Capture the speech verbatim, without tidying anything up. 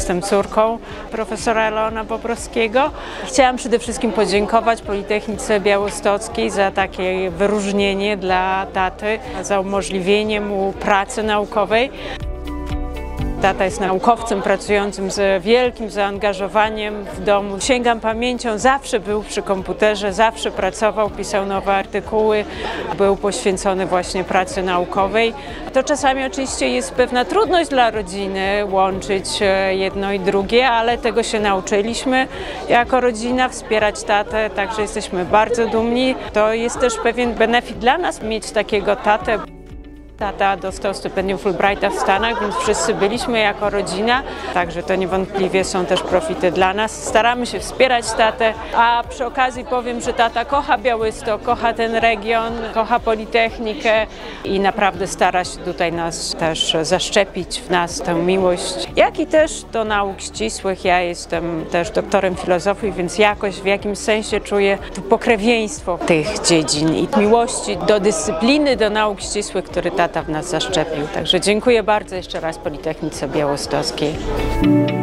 Jestem córką profesora Leona Bobrowskiego. Chciałam przede wszystkim podziękować Politechnice Białostockiej za takie wyróżnienie dla taty, za umożliwienie mu pracy naukowej. Tata jest naukowcem pracującym z wielkim zaangażowaniem w domu. Sięgam pamięcią, zawsze był przy komputerze, zawsze pracował, pisał nowe artykuły, był poświęcony właśnie pracy naukowej. To czasami oczywiście jest pewna trudność dla rodziny łączyć jedno i drugie, ale tego się nauczyliśmy jako rodzina, wspierać tatę, także jesteśmy bardzo dumni. To jest też pewien benefit dla nas mieć takiego tatę. Tata dostał stypendium Fulbrighta w Stanach, więc wszyscy byliśmy jako rodzina, także to niewątpliwie są też profity dla nas. Staramy się wspierać tatę, a przy okazji powiem, że tata kocha Białystok, kocha ten region, kocha Politechnikę i naprawdę stara się tutaj nas też zaszczepić w nas tę miłość, jak i też do nauk ścisłych. Ja jestem też doktorem filozofii, więc jakoś w jakimś sensie czuję pokrewieństwo tych dziedzin i miłości do dyscypliny, do nauk ścisłych, który tata w nas zaszczepił. Także dziękuję bardzo jeszcze raz Politechnice Białostockiej.